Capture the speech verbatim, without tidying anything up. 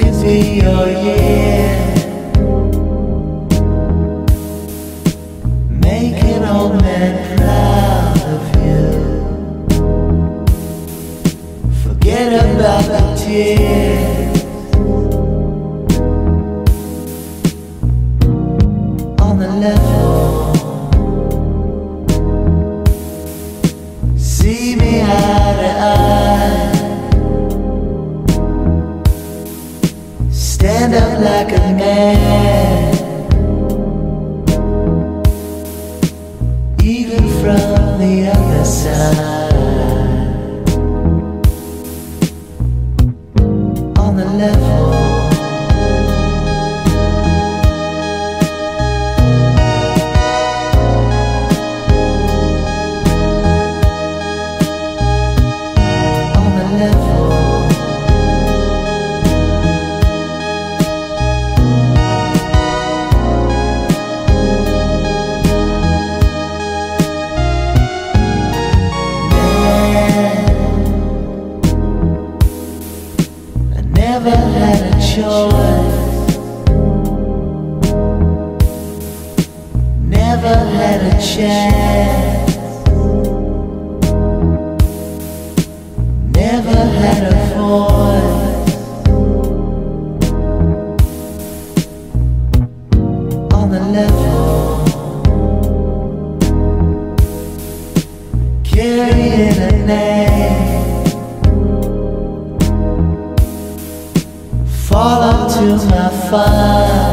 could be your year. Make an old man proud of you. Forget about the tears on the level. See me eye to eye. Stand up like a man, even from the other side. On the level. Never had a choice, never had a chance, never had a voice on the level. Carrying a name, fall onto my fire.